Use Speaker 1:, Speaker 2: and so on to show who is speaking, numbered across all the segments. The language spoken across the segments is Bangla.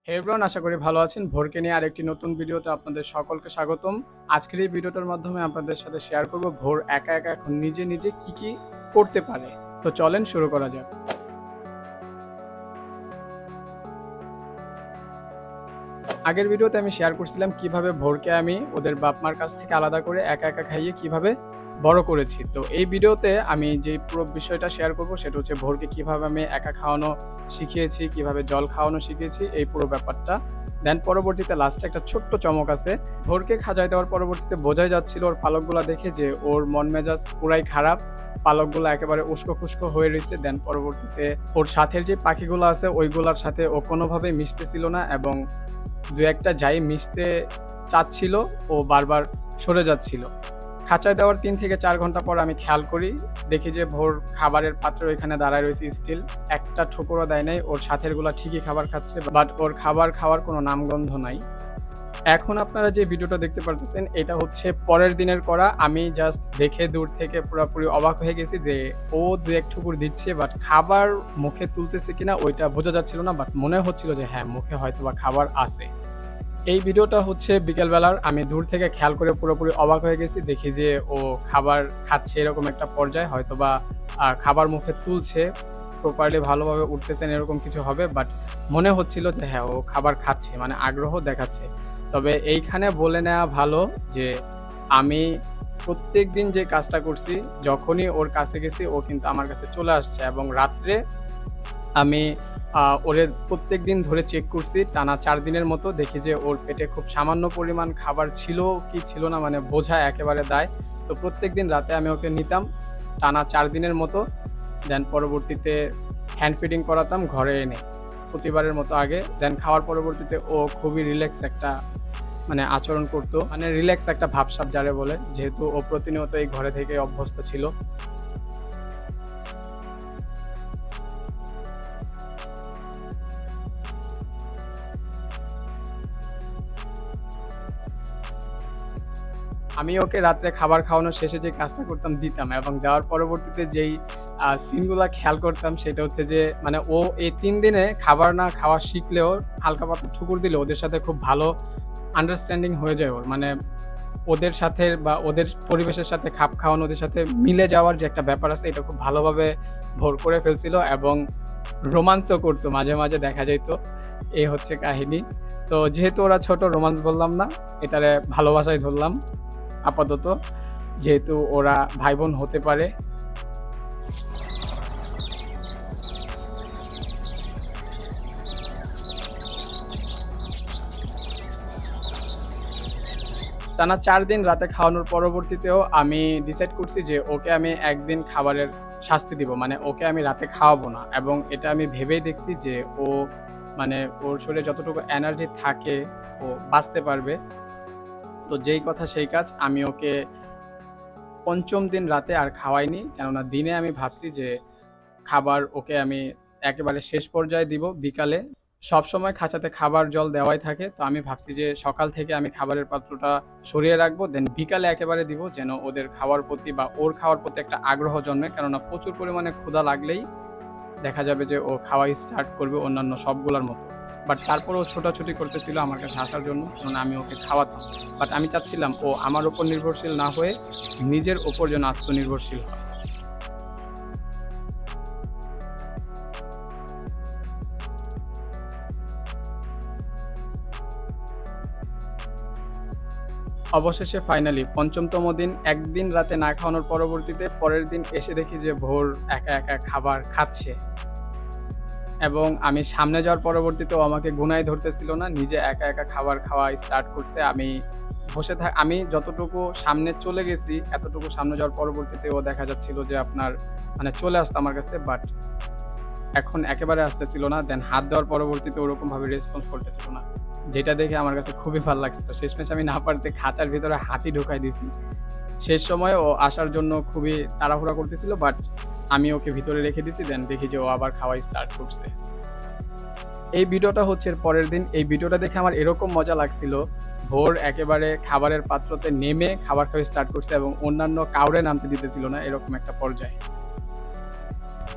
Speaker 1: হে এভরিওয়ান, আশা করি ভালো আছেন। ভোরকে নিয়ে আরেকটি নতুন ভিডিওতে আপনাদের সকলকে স্বাগতম। আজকের এই ভিডিওটার মাধ্যমে আপনাদের সাথে শেয়ার করব ভোর একা একা এখন নিজে নিজে কি করতে পারে। তো চলেন শুরু করা যাক। আগের ভিডিওতে আমি শেয়ার করছিলাম কিভাবে ভোরকে আমি ওদের বাপ মার কাছ থেকে আলাদা করে একা একা খাইয়ে কিভাবে বড় করেছি। তো এই ভিডিওতে আমি যে পুরো বিষয়টা শেয়ার করব সেটা হচ্ছে ভোরকে কিভাবে আমি একা খাওয়ানো শিখিয়েছি, কিভাবে জল খাওয়ানো শিখিয়েছি, এই পুরো ব্যাপারটা। দেন পরবর্তীতে লাস্টে একটা ছোট্ট চমক আছে। ভোরকে খাজায় দেওয়ার পরবর্তীতে বোঝাই যাচ্ছিল ওর পালকগুলা দেখে যে ওর মন মেজাজ পুরাই খারাপ। পালকগুলা একেবারে উস্কো খুস্কো হয়ে রইছে। দেন পরবর্তীতে ওর সাথের যে পাখিগুলো আছে ওইগুলার সাথে ও কোনোভাবেই মিশতেছিল না এবং ২-১ টা যাই মিশতে চাচ্ছিল ও বারবার সরে যাচ্ছিল। খাঁচায় দেওয়ার ৩ থেকে ৪ ঘন্টা পর আমি খেয়াল করি, দেখি যে ভোর খাবারের পাত্র এখানে দাঁড়ায় রয়েছে স্টিল। একটা ঠোকরও দেয় নাই। ওর সাথেরগুলা ঠিকই খাবার খাচ্ছে, বাট ওর খাবার খাওয়ার কোনো নামগন্ধ নাই। এখন আপনারা যে ভিডিওটা দেখতে পারতেছেন এটা হচ্ছে পরের দিনের করা। আমি জাস্ট দেখে দূর থেকে পুরাপুরি অবাক হয়ে গেছি যে ও ২-১ ঠুকুর দিচ্ছে, বাট খাবার মুখে তুলতেছে কিনা ওইটা বোঝা যাচ্ছিল না, বাট মনে হচ্ছিল যে হ্যাঁ, মুখে হয়তোবা খাবার আছে। এই ভিডিওটা হচ্ছে বিকেলবেলার। আমি দূর থেকে খেয়াল করে পুরোপুরি অবাক হয়ে গেছি। দেখি যে ও খাবার খাচ্ছে এরকম একটা পর্যায়, হয়তোবা খাবার মুখে তুলছে, প্রপারলি ভালোভাবে উঠতেছে না এরকম কিছু হবে। বাট মনে হচ্ছিল যে হ্যাঁ, ও খাবার খাচ্ছে, মানে আগ্রহ দেখাচ্ছে। তবে এইখানে বলে নেওয়া ভালো যে আমি প্রত্যেকদিন যে কাজটা করছি, যখনই ওর কাছে গেছি ও কিন্তু আমার কাছে চলে আসছে এবং রাত্রে আমি ওরে প্রত্যেকদিন ধরে চেক করছি টানা ৪ দিনের মতো। দেখি যে ওর পেটে খুব সামান্য পরিমাণ খাবার ছিল কি ছিল না, মানে বোঝা একেবারে দায়। তো প্রত্যেকদিন রাতে আমি ওকে নিতাম টানা ৪ দিনের মতো। দেন পরবর্তীতে হ্যান্ড ফিডিং করাতাম ঘরে এনে, প্রতিবারের মতো আগে। দেন খাওয়ার পরবর্তীতে ও খুবই রিল্যাক্স একটা মানে আচরণ করতো, মানে রিল্যাক্স একটা ভাবসাব যারে বলে, যেহেতু ও প্রতিনিয়ত এই ঘরে থেকে অভ্যস্ত ছিল। আমি ওকে রাত্রে খাবার খাওয়ানোর শেষে যে কাজটা করতাম দিতাম এবং দেওয়ার পরবর্তীতে যেই সিনগুলা খেয়াল করতাম সেটা হচ্ছে যে মানে ও এই ৩ দিনে খাবার না খাওয়া শিখলেও হালকা পাতলা ঠুকুর দিলে ওদের সাথে খুব ভালো আন্ডারস্ট্যান্ডিং হয়ে যায় ওর। মানে ওদের সাথে বা ওদের পরিবেশের সাথে খাপ খাওয়ানো, ওদের সাথে মিলে যাওয়ার যে একটা ব্যাপার আছে এটা খুব ভালোভাবে ভর করে ফেলছিল এবং রোমান্সও করতো মাঝে, মাঝে দেখা যাইত। এই হচ্ছে কাহিনী। তো যেহেতু ওরা ছোট, রোমান্স বললাম না, এটারে ভালোবাসাই ধরলাম আপাতত। যেহেতু ওরা ভাই-বোন হতে পারে। টানা ৪ দিন রাতে খাওয়ানোর পরবর্তীতেও আমি ডিসাইড করছি যে ওকে আমি একদিন খাবারের শাস্তি দিব। মানে ওকে আমি রাতে খাওয়াবো না এবং এটা আমি ভেবেই দেখছি যে ও মানে ওর শরীরে যতটুকু এনার্জি থাকে ও বাঁচতে পারবে। তো যেই কথা সেই কাজ। আমি ওকে ৫ম দিন রাতে আর খাওয়াইনি। কেননা দিনে আমি ভাবছি যে খাবার ওকে আমি একেবারে শেষ পর্যায়ে দিব বিকালে। সবসময় খাঁচাতে খাবার জল দেওয়াই থাকে। তো আমি ভাবছি যে সকাল থেকে আমি খাবারের পাত্রটা সরিয়ে রাখবো। দেন বিকালে একেবারে দিব, যেন ওদের খাওয়ার প্রতি বা ওর খাওয়ার প্রতি একটা আগ্রহ জন্মে। কেননা প্রচুর পরিমাণে ক্ষুধা লাগলেই দেখা যাবে যে ও খাওয়া স্টার্ট করবে অন্যান্য সবগুলার মতো। বাট তারপরেও ছোটাছুটি করতেছিল আমার কাছে আসার জন্য, কারণ আমি ওকে খাওয়াতাম। বাট আমি চাচ্ছিলাম ও আমার উপর নির্ভরশীল না হয়ে নিজের উপর যেন আত্মনির্ভরশীল হয়। অবশেষে ফাইনালি ৫ম দিন একদিন রাতে না খাওয়ানোর পরবর্তীতে পরের দিন এসে দেখি যে ভোর একা, একা খাবার খাচ্ছে এবং আমি সামনে যাওয়ার পরবর্তীতেও আমাকে গুনাই ধরতেছিল না। নিজে একা, একা খাবার খাওয়া স্টার্ট করছে। আমি যতটুকু সামনে চলে গেছি, এতটুকু সামনে যাওয়ার পরবর্তীতে ও দেখা যাচ্ছিল যে আপনার মানে চলে আসতো আমার কাছে, বাট এখন একেবারে আসতেছিল না। দেন হাত দেওয়ার পরবর্তীতে ওরকমভাবে রেসপন্স করতেছিল না। যেটা দেখে আমার কাছে খুবই ভাল লাগছিল। শেষমেশ আমি না পারতে খাঁচার ভিতরে হাতই ঢুকাই দিছি। শেষ সময়ে ও আসার জন্য খুবই তাড়াহুড়া করতেছিল, বাট আমি ওকে ভিতরে রেখে দিছি। দেন দেখি যে ও আবার খাওয়া স্টার্ট করছে। এই ভিডিওটা হচ্ছে এর পরের দিন। এই ভিডিওটা দেখে আমার এরকম মজা লাগছিল, ভোর একেবারে খাবারের পাত্রতে নেমে খাবার খাওয়া স্টার্ট করছে এবং অন্যান্য কাউরে নামতে দিতেছিল না, এরকম একটা পর্যায়ে।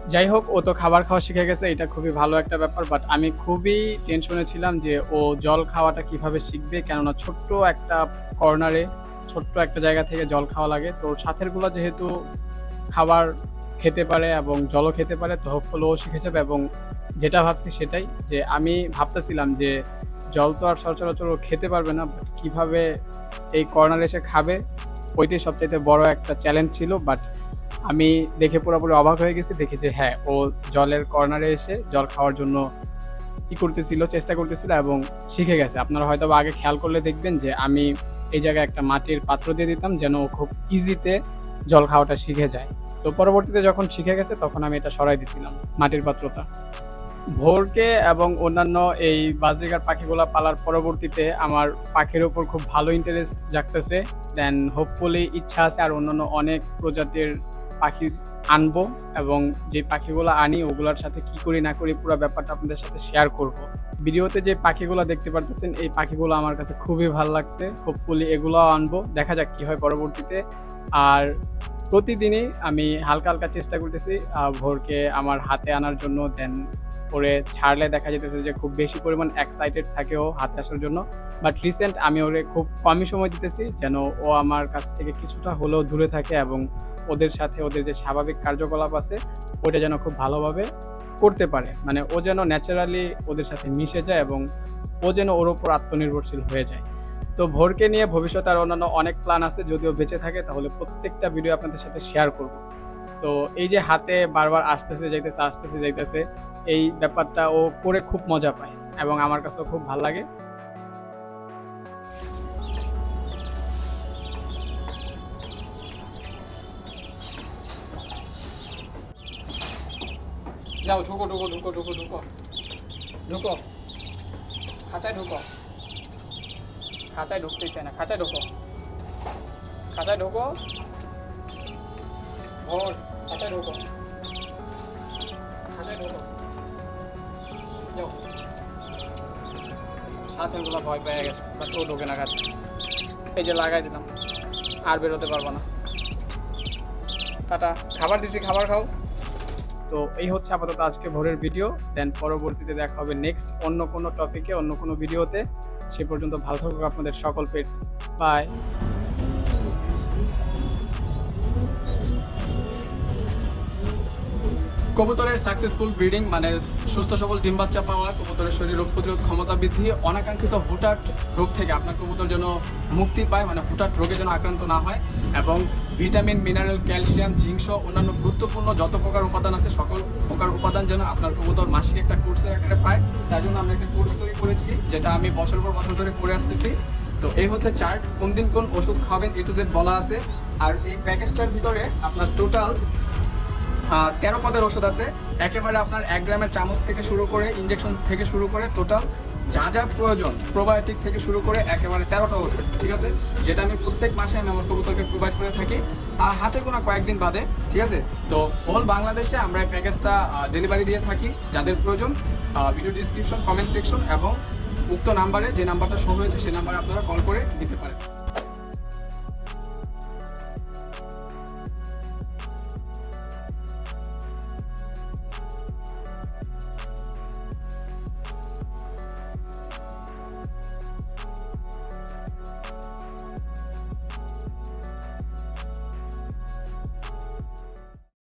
Speaker 1: যাই হোক, ও তো খাবার খাওয়া শিখে গেছে, এটা খুবই ভালো একটা ব্যাপার। বাট আমি খুবই টেনশনে ছিলাম যে ও জল খাওয়াটা কিভাবে শিখবে, কেননা ছোট্ট একটা কর্নারে, ছোট্ট একটা জায়গা থেকে জল খাওয়া লাগে। তো ওর সাথেরগুলো যেহেতু খাবার খেতে পারে এবং জলও খেতে পারে, তো হোপফুলি ও শিখে যাবে। এবং যেটা ভাবছি সেটাই, যে আমি ভাবতেছিলাম যে জল তো আর সচরাচর ও খেতে পারবে না, বাট কিভাবে এই কর্নারে এসে খাবে, ওইটাই সবচাইতে বড় একটা চ্যালেঞ্জ ছিল। বাট আমি দেখে পুরোপুরি অবাক হয়ে গেছি, দেখি যে হ্যাঁ, ও জলের কর্নারে এসে জল খাওয়ার জন্য চেষ্টা করতেছিল এবং শিখে গেছে। আপনারা হয়তোবা আগে খেয়াল করলে দেখবেন যে আমি এই জায়গায় একটা মাটির পাত্র দিয়ে দিতাম, যেন ও খুব ইজিতে জল খাওয়াটা শিখে যায়। তো পরবর্তীতে যখন শিখে গেছে, তখন আমি এটা সরাই দিছিলাম, মাটির পাত্রটা। ভোরকে এবং অন্যান্য এই বাজরিগার পাখিগুলা পালার পরবর্তীতে আমার পাখির উপর খুব ভালো ইন্টারেস্ট জাগতেছে। দেন হোপফুলি ইচ্ছা আছে আর অন্যান্য অনেক প্রজাতির পাখি আনবো, এবং যে পাখিগুলো আনি ওগুলোর সাথে কি করি না করি পুরো ব্যাপারটা আপনাদের সাথে শেয়ার করব। ভিডিওতে যে পাখিগুলো দেখতে পারতেছেন, এই পাখিগুলো আমার কাছে খুবই ভালো লাগছে। হোপফুলি এগুলোও আনবো, দেখা যাক কি হয় পরবর্তীতে। আর প্রতিদিনই আমি হালকা হালকা চেষ্টা করতেছি ভোরকে আমার হাতে আনার জন্য। দেন ওরে ছাড়লে দেখা যেতেছে যে খুব বেশি পরিমাণ এক্সাইটেড থাকে ও হাতে আসার জন্য। বাট রিসেন্ট আমি ওরে খুব কমই সময় দিতেছি, যেন ও আমার কাছ থেকে কিছুটা হলেও দূরে থাকে এবং ওদের সাথে ওদের যে স্বাভাবিক কার্যকলাপ আছে ওটা যেন খুব ভালোভাবে করতে পারে। মানে ও যেন ন্যাচারালি ওদের সাথে মিশে যায় এবং ও যেন ওর ওপর আত্মনির্ভরশীল হয়ে যায়। তো ভোরকে নিয়ে ভবিষ্যতে আর অন্যান্য অনেক প্ল্যান আছে, যদিও বেঁচে থাকে তাহলে প্রত্যেকটা ভিডিও আপনাদের সাথে শেয়ার করব। তো এই যে হাতে বারবার আসতেছে যাইতেছে, এই ব্যাপারটা ও করে খুব মজা পায় এবং আমার কাছেও খুব ভালো লাগে। যাও, ঢুকো ঢুকো ঢুকো ঢুকো ঢুকো ঢুকো, খাঁচায় ঢুকো। খাঁচায় ঢুকতেই চায় না, খাঁচায় ঢুকো, খাঁচায় ঢুকো। ভোর, খাঁচায় ঢুকো, খাঁচায় ঢুকো। যাও, সাথেরগুলো ভয় পেয়ে গেছে, বাট ও ঢোকে না কাছে। এই যে লাগাই দিলাম, আর বেরোতে পারবো না। টাটা, খাবার দিছি, খাবার খাও। তো এই হচ্ছে আপাতত আজকে ভোরের ভিডিও। দেন পরবর্তীতে দেখা হবে নেক্সট অন্য কোনো টপিকে, অন্য কোনো ভিডিওতে। সে পর্যন্ত ভালো থাকুক আপনাদের সকল পেটস। বাই। কবুতরের সাকসেসফুল ব্রিডিং মানে সুস্থ সবল ডিম বাচ্চা পাওয়া, কবুতরের শরীর রোগ প্রতিরোধ ক্ষমতা বৃদ্ধি, অনাকাঙ্ক্ষিত হুটহাট রোগ থেকে আপনার কবুতর যেন মুক্তি পায়, মানে হুটহাট রোগে যেন আক্রান্ত না হয়, এবং ভিটামিন, মিনারেল, ক্যালসিয়াম, জিঙ্ক সহ অন্যান্য গুরুত্বপূর্ণ যত প্রকার উপাদান আছে সকল প্রকার উপাদান যেন আপনার কবুতর মাসিক একটা কোর্সের আকারে পায়। তার জন্য আমরা একটা কোর্স তৈরি করেছি, যেটা আমি বছর পর বছর ধরে করে আসতেছি। তো এই হচ্ছে চার্ট, কোন দিন কোন ওষুধ খাবেন A to Z বলা আছে। আর এই প্যাকেজটার ভিতরে আপনার টোটাল 13 পদের ওষুধ আছে। একেবারে আপনার 1 গ্রামের চামচ থেকে শুরু করে ইঞ্জেকশন থেকে শুরু করে টোটাল যা যা প্রয়োজন, প্রোবায়োটিক থেকে শুরু করে একেবারে 13টা ওষুধ, ঠিক আছে, যেটা আমি প্রত্যেক মাসে আমি আমার কবুতরকে প্রোভাইড করে থাকি হাতে গোনা কয়েকদিন বাদে, ঠিক আছে। তো হোল বাংলাদেশে আমরা এই প্যাকেজটা ডেলিভারি দিয়ে থাকি। যাদের প্রয়োজন ভিডিও ডিসক্রিপশন, কমেন্ট সেকশন এবং উক্ত নাম্বারে, যে নাম্বারটা শো হয়েছে সেই নাম্বারে আপনারা কল করে দিতে পারেন।